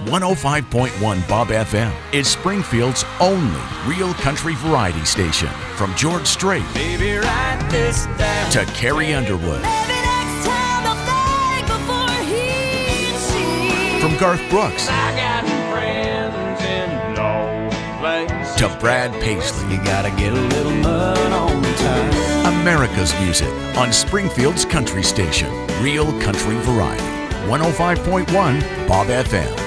105.1 Bob FM is Springfield's only real country variety station. From George Strait Baby, write this down. to Carrie Underwood, Maybe next time I'll think before he cheats. from Garth Brooks I got friends in no place to Brad Paisley. You gotta get a little mud on the tire. America's music on Springfield's country station. Real country variety. 105.1 Bob FM.